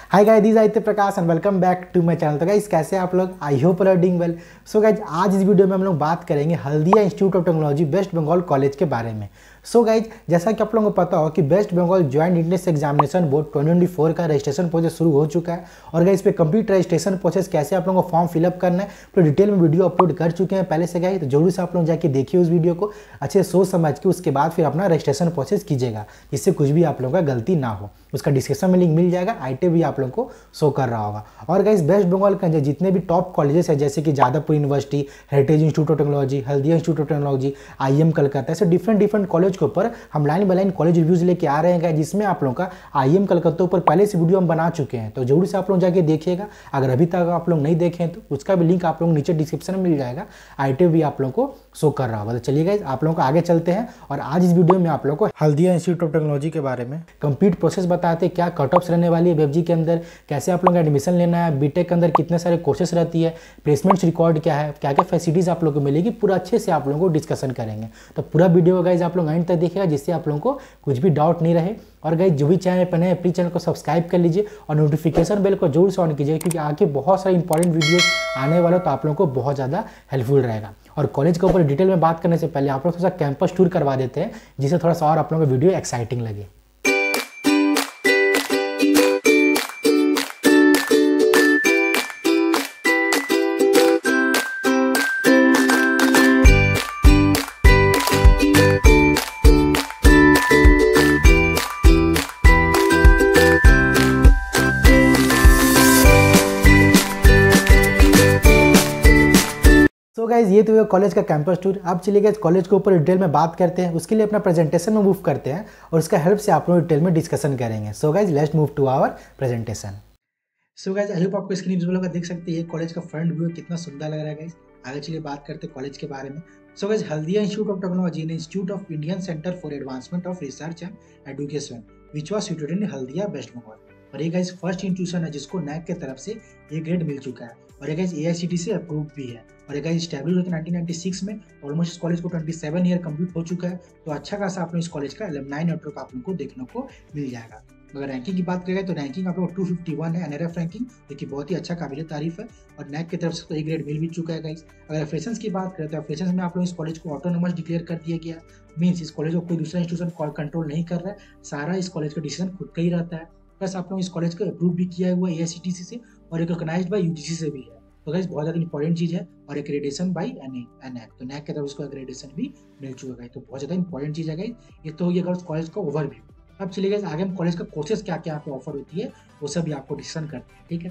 Hi guys, this Aditya Prakash and welcome back to my channel. तो guys कैसे आप लोग? I hope you are doing well. So guys आज इस वीडियो में हम लोग बात करेंगे Haldia Institute of Technology West Bengal college के बारे में। सो गाइज जैसा कि आप लोगों को पता हो कि West Bengal Joint Entrance Examination Board 2024 का रजिस्ट्रेशन प्रोसेस शुरू हो चुका है। और गाइस पे कंप्लीट रजिस्ट्रेशन प्रोसेस कैसे आप लोगों को फॉर्म फिलअप करना है तो डिटेल में वीडियो अपलोड कर चुके हैं पहले से। गाइस तो जरूर से आप लोग जाके देखिए उस वीडियो को, अच्छे से सोच समझ के उसके बाद फिर अपना रजिस्ट्रेशन प्रोसेस कीजिएगा, जिससे कुछ भी आप लोगों का गलती ना हो। उसका डिस्क्रिप्शन में लिंक मिल जाएगा, आईटी भी आप लोगों को शो कर रहा होगा। और गाइस वेस्ट बंगाल के अंदर जितने भी टॉप कॉलेजेस है जैसे कि Jadavpur University, Heritage Institute of Technology, Haldia Institute of Technology, IIM Calcutta, ऐसे डिफरेंट कॉलेज के ऊपर हम line by line college reviews लेके आ रहे हैं, जिसमें आप लोगों का IIM कलकत्ता ऊपर पहले से वीडियो हम बना चुके हैं। तो जरूर से आप लोग जाके देखिएगा, अगर अभी तक आप लोग नहीं देखें तो उसका भी लिंक आप लोग नीचे डिस्क्रिप्शन में मिल जाएगा, आईटी भी आप लोगों को शो कर रहा होगा। तो चलिए गाइस आप लोगों को आगे चलते हैं और आज इस वीडियो में आप लोगों को हल्दिया इंस्टीट्यूट ऑफ टेक्नोलॉजी के बारे में कंप्लीट प्रोसेस बताते हैं, क्या कट ऑफ्स रहने वाली है वेबजी के अंदर, कैसे आप लोगों का एडमिशन लेना है, बीटेक के अंदर कितने सारे कोर्सेस रहती है, प्लेसमेंट्स रिकॉर्ड क्या है, क्या क्या फैसिलिटीज आप लोगों को मिलेगी, पूरा अच्छे से आप लोगों को डिस्कशन करेंगे। तो पूरा वीडियो गाइस आप लोग एंड तक देखिएगा, जिससे आप लोगों को कुछ भी डाउट नहीं रहे। और गाइस जो भी चैनल पर नए प्लीज चैनल को सब्सक्राइब कर लीजिए और नोटिफिकेशन बेल को जरूर से ऑन कीजिए, क्योंकि आगे बहुत सारे इंपॉर्टेंट वीडियोस आने वाले, तो आप लोगों को बहुत ज़्यादा हेल्पफुल रहेगा। और कॉलेज के ऊपर डिटेल में बात करने से पहले आप लोग थोड़ा सा कैंपस टूर करवा देते हैं, जिससे थोड़ा सा और आप लोगों को वीडियो एक्साइटिंग लगे। तो गाइज ये तो कॉलेज का कैंपस टूर। अब चलिए गाइज कॉलेज के ऊपर डिटेल में बात करते हैं, उसके लिए अपना प्रेजेंटेशन में मूव करते हैं और उसका हेल्प से आप लोग डिटेल में डिस्कशन करेंगे। So guys let's move to our presentation. So guys I hope आपको स्क्रीन विजुअल होगा, देख सकते हैं ये कॉलेज का फ्रंट व्यू कितना सुंदर लग रहा है। गाइज आगे चलिए बात करते हैं कॉलेज के बारे में। So guys Haldia Institute of Technology in Institute of Indian Centre for Advancement of Research and Education which was situated in Haldia West Bengal. और ये गाइज फर्स्ट इंस्टीट्यूशन है जिसको नैक की तरफ से ये ग्रेड मिल चुका है, और ये गाइज AICTE से अप्रूव भी है। और ये गाइज स्टैब्लिश होकर 1996 में, ऑलमोस्ट इस कॉलेज को 27 ईयर कंप्लीट हो चुका है। तो अच्छा खासा आप लोग इस कॉलेज का एलुमनाई नेटवर्क आप लोगों को देखने को मिल जाएगा। अगर रैंकिंग की बात करें तो रैंकिंग आप लोग 251 है, NRF रैंकिंग, जो कि बहुत ही अच्छा काबिल तारीफ है। और नैक की तरफ से तो ए ग्रेड मिल भी चुका है गाइज। अगर फ्रेशर्स की बात करें तो फ्रेशर्स में आप लोग इस कॉलेज को ऑटोनोमस डिक्लेयर कर दिया गया, मीन्स इस कॉलेज को कोई दूसरा इंस्टीट्यूशन कंट्रोल नहीं कर रहा है, सारा इस कॉलेज का डिसीजन खुद का ही रहता है। प्लस आप लोग इस कॉलेज को अप्रूव भी किया हुआ है AICTE से और रिकॉग्नाइज्ड बाय UGC से भी है। तो गाइस बहुत ज़्यादा इंपॉर्टेंट चीज़ है। और एक्रेडिटेशन बाय NAC, तो NAC की तरफ उसको एक्रेडिटेशन भी मिल चुका है। तो बहुत ज़्यादा इंपॉर्टेंट चीज़ है गाइस। ये तो ये कॉलेज का ओवरव्यू। अब चलिए गाइस आगे हम कॉलेज का कोर्सेज क्या क्या आपको ऑफर होती है वो सब भी आपको डिस्कशन करते हैं, ठीक है।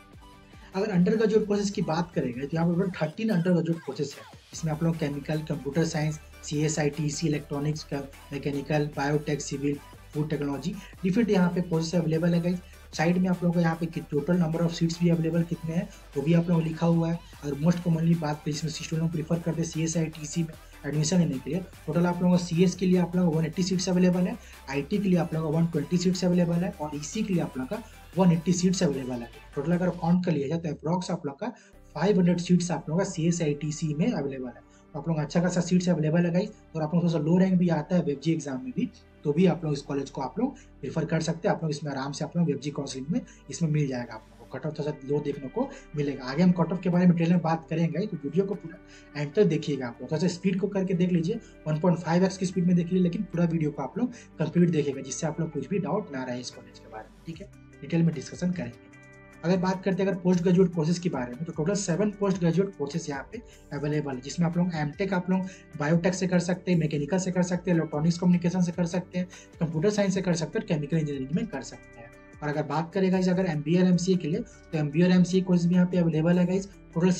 अगर अंडर ग्रेजुएट कोर्सेज की बात करेंगे तो यहाँ पर 13 अंडर ग्रेजुएट कोर्सेज है। इसमें आप लोग chemical, computer science, CSI, TC, electronics, mechanical, biotech, civil, food technology, different यहाँ पे कोर्सेज अवेलेबल है गाइस। साइड में आप लोगों को यहाँ पे टोटल नंबर ऑफ सीट्स भी अवेलेबल कितने हैं वो भी आप लोगों को लिखा हुआ है। अगर मोस्ट कॉमनली बात करें इसमें स्टूडेंट प्रीफर करते हैं CSI, TC में एडमिशन लेने के लिए, टोटल आप लोगों को CS के लिए आप लोगों को 180 सीट्स अवेलेबल है, IT के लिए आप लोगों को 120 सीट्स अवेलेबल है और EC के लिए आप लोगों का 180 सीट्स अवेलेबल है। टोटल अगर काउंट कर लिया जाए तो अप्रॉक्स आप लोगों का 500 सीट्स आप लोगों का CSI, TC में अवेलेबल है। तो आप लोग अच्छा खासा सीट्स अवेलेबल है गाइस। और आप लोग थोड़ा सा लो रैंक भी आता है वेबजी एग्जाम में भी, तो भी आप लोग इस कॉलेज को आप लोग प्रेफर कर सकते हैं। आप लोग इसमें आराम से आप लोग वेबजी काउंसलिंग में इसमें मिल जाएगा, आप लोग को कट ऑफ थोड़ा सा लो देखने को मिलेगा। आगे हम कट ऑफ के बारे में डिटेल में बात करेंगे, तो वीडियो को पूरा एंड तक देखिएगा। आप लोग थोड़ा सा स्पीड को करके देख लीजिए, 1.5x की स्पीड में देख लीजिए, लेकिन पूरा वीडियो को आप लोग कंप्लीट देखिएगा, जिससे आप लोग कुछ भी डाउट ना रहे इस कॉलेज के बारे में, ठीक है। डिटेल में डिस्कशन करेंगे। अगर बात करते हैं अगर पोस्ट ग्रेजुएट कोर्सेज के बारे में, तो टोटल 7 पोस्ट ग्रेजुएट कोर्सेज यहाँ पे अवेलेबल है, जिसमें आप लोग MTech आप लोग बायोटेक से कर सकते हैं, मैकेनिकल से कर सकते हैं, इलेक्ट्रॉनिक्स कम्युनिकेशन से कर सकते हैं, कंप्यूटर साइंस से कर सकते हैं और केमिकल इंजीनियरिंग में कर सकते हैं। और अगर बात करें गाइस अगर MBA और MCA के लिए, तो MBA और MCA कोर्स भी यहाँ पे अवेलेबल है गाइस। टोटल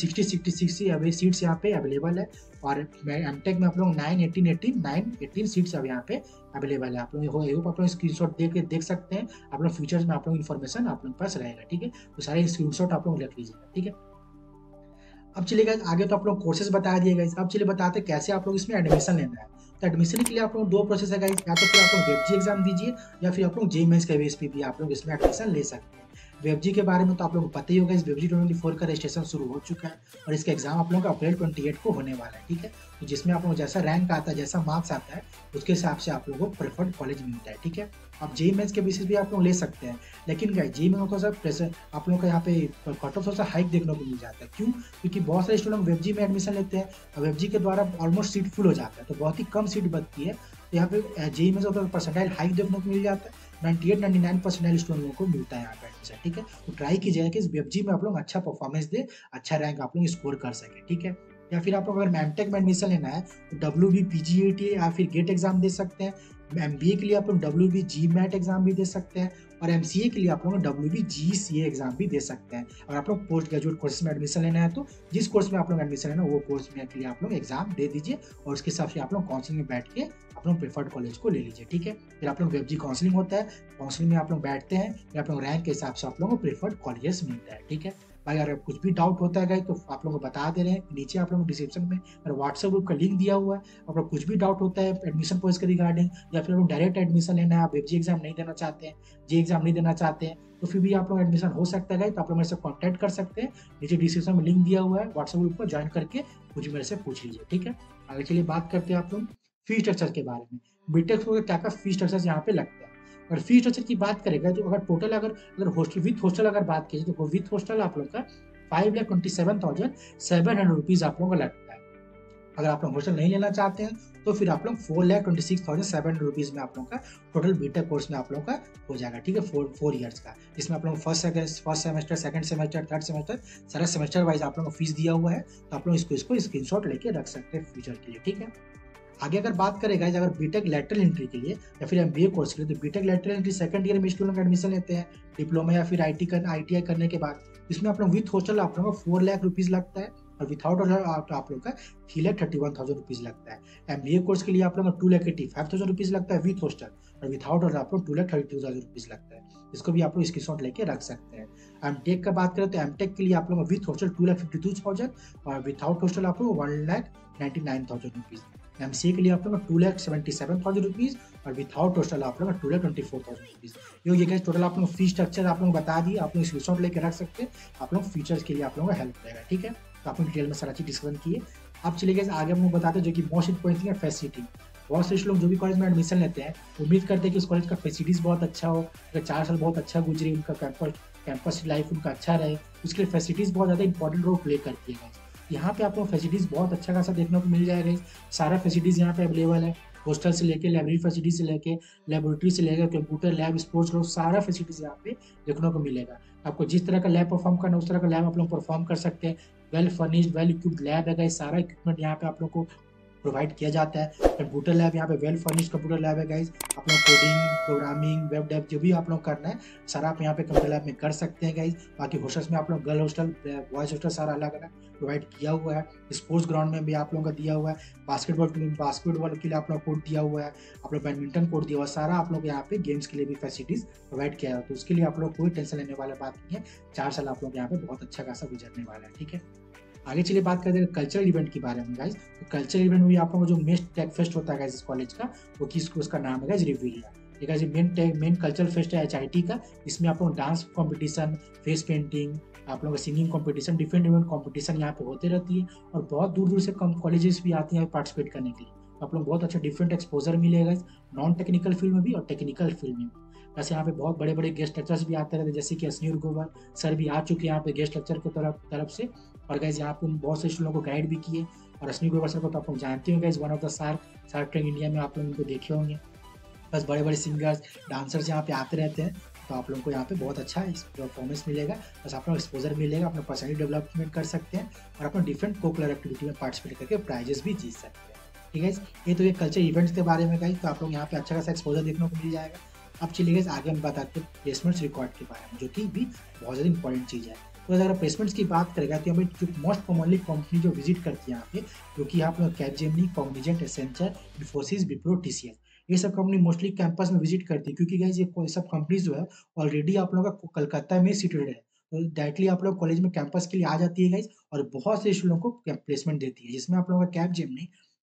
66 सीट्स यहाँ पे अवेलेबल है। और MTech में आप लोग 9 सीट्स अब यहाँ पे अवेलेबल है। आप लोग आप लोग स्क्रीनशॉट देख सकते हैं। आप लोग फ्यूचर्स में आप लोग इन्फॉर्मेशन आप लोग के पास रहेगा, ठीक है। तो सारे स्क्रीनशॉट आप लोग रख लीजिएगा, ठीक है। अब चलिए गाइस आगे तो आप लोग कोर्सेज बता दिए गाइस। अब चलिए बताते हैं कैसे आप लोग इसमें एडमिशन लेना है। तो एडमिशन के लिए आप लोग 2 प्रोसेस है गाइस, या तो फिर आप लोग वेबजी एग्जाम दीजिए या फिर आप लोग जेईई मेंस के बेस पे भी आप लोग इसमें एडमिशन ले सकते हैं। वेबजी के बारे में तो आप लोगों को पता ही होगा, इस वेबजी 2024 का रजिस्ट्रेशन शुरू हो चुका है और इसका एग्जाम आप लोगों का अप्रैल 28 को होने वाला है, ठीक है। तो जिसमें आप लोग जैसा रैंक आता है, जैसा मार्क्स आता है, उसके हिसाब से आप लोगों को प्रेफर्ड कॉलेज मिलता है, ठीक है। आप जेईई मेंस के बेसिस भी आप लोग ले सकते हैं, लेकिन गाइस जेईई में थोड़ा सा प्रेशर आप लोगों का यहाँ पे कट ऑफ थोड़ा सा हाइक देखने को मिल जाता है। क्यों? क्योंकि बहुत सारे स्टूडेंट वेबजी में एडमिशन लेते हैं और वेबजी के द्वारा ऑलमोस्ट सीट फुल हो जाता है, तो बहुत ही कम सीट बचती है। तो यहाँ पे जेईई में जो परसेंटाइल हाइक देखने को मिल जाता है, 98-99 परसेंटाइल स्टूडेंट को मिलता है यहाँ पे एडमिशन, ठीक है। तो ट्राई कीजिएगा कि इस वेबजी में आप लोग अच्छा परफॉर्मेंस दे, अच्छा रैंक आप लोग स्कोर कर सके, ठीक है। या फिर आपको अगर एमटेक में एडमिशन लेना है तो डब्ल्यूबी पीजीईटी या फिर गेट एग्जाम दे सकते हैं। एमबीए के लिए आप लोग डब्ल्यूबी जीमैट एग्जाम भी दे सकते हैं और एमसीए के लिए आप लोग डब्ल्यूबी जीसीए एग्जाम भी दे सकते हैं। और आप लोग पोस्ट ग्रेजुएट कोर्स में एडमिशन लेना है तो जिस कोर्स में आप लोग एडमिशन लेना है वो कोर्स में के लिए आप लोग एग्जाम दे दीजिए और उसके हिसाब से आप लोग काउंसलिंग में बैठ के आप लोग प्रेफर्ड कॉलेज को ले लीजिए, ठीक है। फिर आप लोग वेबजी काउंसलिंग होता है, काउंसलिंग में आप लोग बैठते हैं, फिर आप लोग रैंक के हिसाब से आप लोगों को प्रेफर्ड कॉलेजेस मिलता है, ठीक है। भाई अगर कुछ भी डाउट होता है गाइस तो आप लोगों को बता दे रहे हैं, नीचे आप लोगों को डिस्क्रिप्शन में मेरा व्हाट्सएप ग्रुप का लिंक दिया हुआ है। अगर कुछ भी डाउट होता है एडमिशन प्रोसेस के रिगार्डिंग या फिर डायरेक्ट एडमिशन लेना है, आप वेबजी एग्जाम नहीं देना चाहते हैं, जे एग्जाम नहीं देना चाहते हैं, तो फिर भी आप लोग एडमिशन हो सकता है, तो आप लोग मेरे से कॉन्टैक्ट कर सकते हैं। नीचे डिस्क्रिप्शन में लिंक दिया हुआ है, व्हाट्सएप ग्रुप को ज्वाइन करके कुछ मेरे से पूछ लीजिए, ठीक है। आगे चलिए बात करते हैं आप लोग फी स्ट्रक्चर के बारे में। बीटेक को क्या क्या फी स्ट्रक्चर यहाँ पे लगता है। और फी स्ट्रक्चर की बात करेगा तो अगर टोटल अगर हॉस्टल विथ हॉस्टल अगर बात कीजिए तो विथ हॉस्टल आप लोग का 5,27,700 रुपीज आप लोगों का लगता है। अगर आप लोग हॉस्टल नहीं लेना चाहते हैं तो फिर आप लोग 4,26,700 रुपीज में आप लोग का टोटल बीटेक कोर्स में आप लोग का हो जाएगा, ठीक है। 4 ईयर्स का, जिसमें आप लोग first semester, second semester, third semester, सारा सेमेस्टर वाइज आप लोग को फीस दिया हुआ है। तो आप लोग इसको स्क्रीनशॉट लेके रख सकते हैं फ्यूचर के लिए, ठीक है। आगे अगर बात करें गाइस, अगर बीटेक लैटरल एंट्री के लिए या फिर एमबीए कोर्स के लिए, तो BTech lateral entry second year में स्टूडेंट एडमिशन लेते हैं डिप्लोमा या फिर आईटीआई करने के बाद। इसमें आप लोग विथ हॉस्टल आप लोगों को 4 लाख रुपीज लगता है और विथआउट हॉस्टल आप लोग का 3,31,000 रुपीज लगता है। एमबीए कोर्स के लिए आप लोग का 2,85,000 रुपीज लगता है विथ हॉस्टल और विथआउट हॉस्टल आप लोग 2,32,000 रुपीज लगता है। इसको भी आप लोग स्क्रीनशॉट लेके रख सकते हैं। एमटेक का बात करें तो एमटेक के लिए आप लोग विथ हॉस्टल 2,52,000 और विथआउट हॉस्टल आप लोग 1,99,000 रुपीज। एमसीए के लिए आप लोग 2,77,000 रुपीज और विथआउट हॉस्टल आप लोग 2,24,000 रुपीज। ये हो गया टोटल आप लोग फी स्ट्रक्चर आप लोग बता दिए, आप लोग स्क्रीनशॉट लेके रख सकते हैं। आप लोग फीचर्स के लिए आप लोगों को हेल्प करेगा, ठीक है। तो आप लोग डिटेल में सारा चीज डिस्कशन किए। अब चलिए गए आगे हम लोग बताते हैं जो कि मोस्ट इंपॉर्टेंट है फैसिलिटी। बहुत से लोग जो भी कॉलेज में एडमिशन लेते हैं उम्मीद करते हैं कि इस कॉलेज का फैसिलिटीज बहुत अच्छा हो, अगर 4 साल बहुत अच्छा गुजरे, उनका कैंपस लाइफ उनका अच्छा रहे, उसके लिए फैसिलिटीज बहुत ज़्यादा इंपॉर्टेंट रोल प्ले करती है। यहाँ पे आपको फैसिलिटीज बहुत अच्छा खासा देखने को मिल जाएगा। सारा फैसिलिटीज यहाँ पे अवेलेबल है, हॉस्टल से लेके लाइब्रेरी फैसिलिटी से लेके लेबोरेटरी से लेकर कंप्यूटर लैब, स्पोर्ट्स लैब, सारा फैसिलिटीज यहाँ पे देखने को मिलेगा। आपको जिस तरह का लैब परफॉर्म करना है उस तरह का लैब आप लोग परफॉर्म कर सकते हैं। Well furnished, well equipped lab है गाइस, सारा इक्विपमेंट यहाँ पे आप लोग को प्रोवाइड किया जाता है। कंप्यूटर लैब यहाँ पे वेल फर्निश्ड कंप्यूटर लैब है गाइस, आप लोग कोडिंग, प्रोग्रामिंग, वेब डेव जो भी आप लोग करना है सारा आप यहाँ पे कंप्यूटर लैब में कर सकते हैं गाइस। बाकी हॉस्टल्स में आप लोग गर्ल हॉस्टल, बॉयज हॉस्टल सारा अलग अलग प्रोवाइड किया हुआ है। स्पोर्ट्स ग्राउंड में भी आप लोगों का दिया हुआ है, बास्केटबॉल के लिए आप लोग कोर्ट दिया हुआ है, आप लोग बैडमिंटन कोर्ट दिया हुआ है, सारा आप लोग यहाँ पे गेम्स के लिए भी फैसिलिटीज प्रोवाइड किया है। तो उसके लिए आप लोग कोई टेंशन लेने वाला बात नहीं है, 4 साल आप लोग यहाँ पे बहुत अच्छा खासा गुजरने वाला है, ठीक है। आगे चलिए बात करते हैं कल्चरल इवेंट के बारे में गाइस। तो कल्चरल इवेंट में भी आप लोगों को जो मेन टेक फेस्ट होता है गाइस इस कॉलेज का, वो उसका नाम है गाइस रिविलिया। ठीक है, मेन कल्चरल फेस्ट है एचआईटी का। इसमें आप लोग डांस कॉम्पिटिशन, फेस पेंटिंग, आप लोगों का singing competition, different different competition यहाँ पे होते रहती है और बहुत दूर दूर से कॉलेजेस भी आती हैं पार्टिसिपेट करने के लिए। आप लोग बहुत अच्छा डिफरेंट एक्सपोजर मिलेगा नॉन टेक्निकल फील्ड में भी और टेक्निकल फील्ड में भी। वैसे यहाँ पे बहुत बड़े बड़े गेस्ट लेक्चर्स भी आते रहते हैं, जैसे कि अश्नीर गोवर सर भी आ चुके हैं यहाँ पे गेस्ट लेक्चर की तरफ से। और गाइज यहाँ पे बहुत से स्टूडेंट्स को गाइड भी किए। और अश्नीर गोवर सर को तो आप लोग जानते होंगे, one of the Shark Tank India में आप लोग उनको देखे होंगे। बस बड़े बड़े सिंगर्स, डांसर्स यहाँ पे आते रहते हैं, तो आप लोगों को यहाँ पे बहुत अच्छा परफॉर्मेंस मिलेगा। बस आप लोग एक्सपोजर मिलेगा, अपना पर्सनैलिटी डेवलपमेंट कर सकते हैं और अपना डिफरेंट कोकुलर एक्टिविटी में पार्टिसिपेट करके प्राइजेस भी जीत सकते हैं। ठीक है, ये तो ये कल्चर इवेंट्स के बारे में गाइस, तो आप लोग यहाँ पे अच्छा खासा एक्सपोजर देखने को मिल जाएगा। अब चलिए गाइस आगे हम बताते हैं प्लेसमेंट्स रिकॉर्ड के बारे में, जो कि भी बहुत ज़्यादा इंपॉर्टेंट चीज़ है। तो अगर प्लेसमेंट्स की बात करेगा तो हमें जो मोस्ट कॉमनली कंपनी जो विजिट करती है यहाँ पे, जो कि यहाँ पे Capgemini, Cognizant, Accenture, Infosys, Wipro, TCS, ये सब कंपनी मोस्टली कैंपस में विजिट करती है, क्योंकि गाइस ये सब कंपनीज जो है ऑलरेडी आप लोगों का कलकत्ता में सिटेड है। तो डायरेक्टली आप लोग कॉलेज में कैंपस के लिए आ जाती है गाइस और बहुत से स्टूडेंटों को प्लेसमेंट देती है, जिसमें आप लोगों का कैपजेमिनी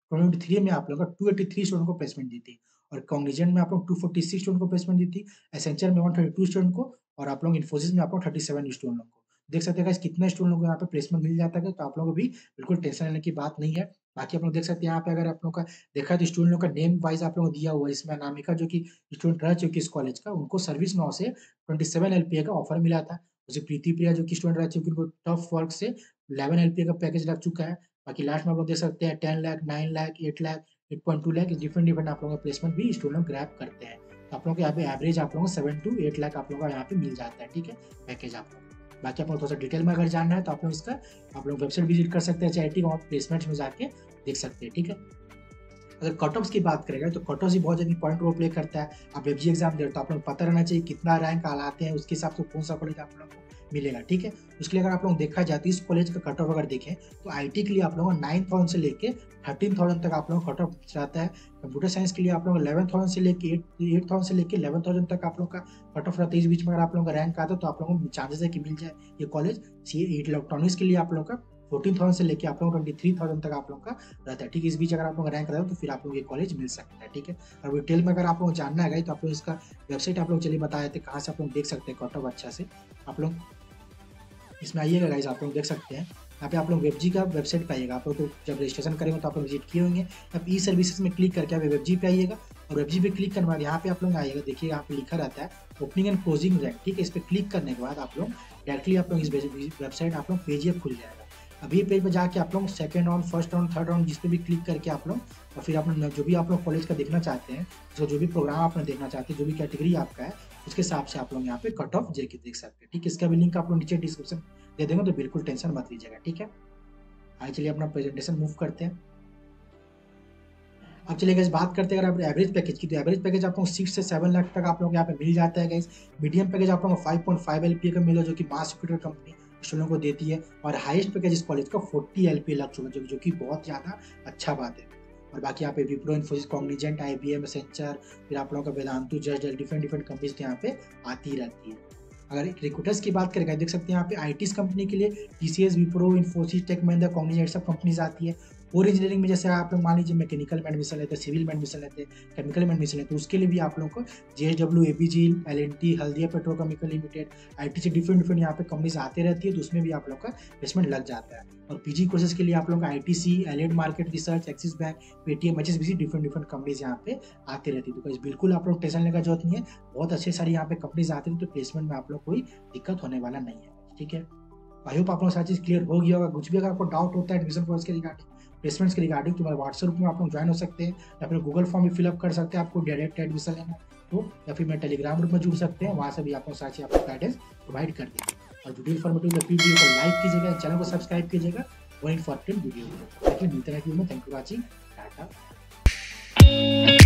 2023 में आप लोगों का 283 स्टूडेंट को प्लेसमेंट दी थी और कॉग्निजेंट में आप लोग 246 स्टूडेंट को प्लेसमेंट दी थी, एसेंचर में 132 स्टूडेंट को और आप लोग इन्फोसिस में आप लोग 37 स्टूडेंट को। देख सकते हैं गाइस कितने स्टूडेंट को यहाँ पे प्लेसमेंट मिल जाता है, तो आप लोगों को भी बिल्कुल टेंशन लेने की बात नहीं है। बाकी आप लोग देख सकते हैं यहाँ पे अगर आप लोगों का देखा तो स्टूडेंट का नेम वाइज आप लोगों को दिया हुआ है। इसमें अनामिका जो कि स्टूडेंट रह चुकी है इस कॉलेज का, उनको सर्विस नौ से 27 LPA का ऑफर मिला था। उसे प्रीति प्रिया जो कि स्टूडेंट रह चुकी है, उनको टफ वर्क से 11 LPA का पैकेज लग चुका है। बाकी लास्ट में आप लोग देख सकते हैं 10 लाख, 9 लाख, 8 लाख, 8.2 लाख डिफरेंट आप लोगों का प्लेसमेंट भी स्टूडेंट ग्रैब करते हैं। तो आप लोगों को यहाँ पे एवरेज आप लोगों को 7 to 8 लाख आप लोगों का यहाँ पे मिल जाता है, ठीक है, पैकेज आप लोग। बाकी आप लोग थोड़ा सा डिटेल में अगर जानना है तो आप लोग इसका आप लोग वेबसाइट विजिट कर सकते हैं CIT और प्लेसमेंट्स में जाके देख सकते हैं, ठीक है। अगर कट ऑफ्स की बात करेंगे तो कट ऑफ भी बहुत ज़्यादा इंपॉर्टेंट रोल प्ले करता है। आप वेबजी एग्जाम दे रहे हो तो आप लोग पता रहना चाहिए कितना रैंक आते हैं, उसके हिसाब से कौन सा कॉलेज आप लोग को मिलेगा, ठीक है। उसके लिए अगर आप लोग देखा जाए तो इस कॉलेज का कट ऑफ अगर देखें तो IT के लिए आप लोगों को 9000 से लेके 13000 तक आप लोगों का कट ऑफ रहता है। कंप्यूटर साइंस के लिए आप लोग 11000 से लेके 8000 से लेके 11000 तक आप लोग का कट ऑफ रहता है। इस बीच में अगर आप लोगों का रैंक आता है तो आप लोगों को चांसेस है कि मिल जाए ये कॉलेज। इलेक्ट्रॉनिक्स के लिए आप लोगों का 14,000 से लेके आप लोगों को 23,000 तक आप लोगों का रहता है, ठीक है। इस बीच अगर आप लोग रैंक रहता है तो फिर आप लोग ये कॉलेज मिल सकता है, ठीक है। और डिटेल में अगर आप लोग जानना है तो आप लोग इसका वेबसाइट आप लोग चलिए बताए थे कहाँ से आप लोग देख सकते हैं कट ऑफ अच्छा से। आप लोग इसमें आइएगा गाइस, आप लोग देख सकते हैं यहाँ पे आप लोग वेबजी का वेबसाइट पे आइएगा। आप लोग तो जब रजिस्ट्रेशन करेंगे तो आप लोग विजिट किए होंगे। आप ई सर्विसेज में क्लिक करके आप वेबजी पे आइएगा और वेबजी पे क्लिक करने के बाद यहाँ पे आप लोग आइएगा, देखिए यहाँ पे लिखा रहता है ओपनिंग एंड क्लोजिंग रैंक, ठीक है। इस पर क्लिक करने के बाद आप लोग डायरेक्टली आप लोग इस वेबसाइट आप लोग पेज खुल जाएगा। अभी पेज पर जाके आप लोग second round, first round, third round जिस पे भी क्लिक करके आप लोग और फिर आप लोग जो भी आप लोग कॉलेज का देखना चाहते हैं, जो भी प्रोग्राम आप लोग देखना चाहते हैं, जो भी कैटेगरी आपका है उसके हिसाब से आप लोग यहाँ पे कट ऑफ देख सकते हैं, ठीक है। इसका भी लिंक आप लोग नीचे डिस्क्रिप्शन दे देंगे, तो बिल्कुल टेंशन मत लीजिएगा, ठीक है। आइए चलिए अपना प्रेजेंटेशन मूव करते हैं। अब चलिए गाइस बात करते हैं अगर आप एवरेज पैकेज की, तो एवरेज पैकेज आप लोग 6 से 7 लाख तक आप लोग यहाँ पे मिल जाता है गाइस। मीडियम पैकेज आप लोगों को 5.5 LPA का मिला जो कि मास सिक्योरिटी कंपनी स्टूडेंट को देती है और हाईएस्ट पैकेज इस कॉलेज का 40 LPA लग चुका है, जो कि बहुत ज़्यादा अच्छा बात है। और बाकी यहाँ पे Wipro, Infosys, Cognizant, IBM, Accenture, फिर आप लोगों का वेदांतु, जस्ट डिफरेंट कंपनीज यहाँ पे आती रहती है। अगर रिक्रूटर्स की बात करें देख सकते हैं यहाँ पे ITs कंपनी के लिए TCS, Wipro, Infosys, Tech Mahindra, Cognizant सब कंपनीज आती है। और इंजीनियरिंग में जैसे आप लोग मान लीजिए मैकेनिकल में एडमिशन लेते हैं, सिविल में एडमिशन लेते हैं, केमिकल में एडमिशन लेते हैं, उसके लिए भी आप लोगों को JSW, APG, L&T, Haldia Petrochemical Limited, IT से डिफरेंट यहाँ पे कंपनीज आते रहती है, तो उसमें भी आप लोग का प्लेसमेंट लग जाता है। और PG कोर्सेज के लिए आप लोग का ITC, Allied Market Research, Axis Bank, Paytm, HSBC different companies यहाँ पे आती रहती है। तो बिल्कुल आप लोग टेंशन लेने का जरूरत नहीं है, बहुत अच्छे सारी यहाँ पे कंपनीज आती है, तो प्लेसमेंट में आप लोग कोई दिक्कत होने वाला नहीं है, ठीक है। आई होप आप लोग सारी चीज़ क्लियर हो गया होगा। कुछ भी अगर आपको डाउट होता है एडमिशन प्रोसेस के रिगार्डिंग, प्लेसमेंट्स के रिगार्डिंग, तो मेरे व्हाट्सएप में आप लोग ज्वाइन हो सकते हैं या फिर गूगल फॉर्म भी फिलअप कर सकते हैं आपको डायरेक्ट एडमिशन लेना तो, या फिर मैं टेलीग्राम ग्रुप में जुड़ सकते हैं, वहाँ से भी आप लोग सारी आपको गाइडेंस प्रोवाइड कर देंगे। और वीडियो इन्फॉर्मेटिव वीडियो को लाइक कीजिएगा, चैनल को सब्सक्राइब कीजिएगा वो इन्फॉर्मेटिव वीडियो। मिलते हैं वीडियो में। Thank you watching, Tata.